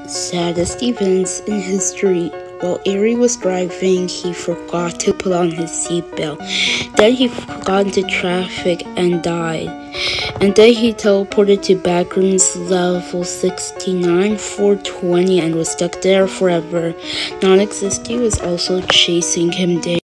Saddest events in history. While Erie was driving, he forgot to put on his seatbelt. Then he got into traffic and died. And then he teleported to backrooms level 69, 420 and was stuck there forever. Non-existent was also chasing him down.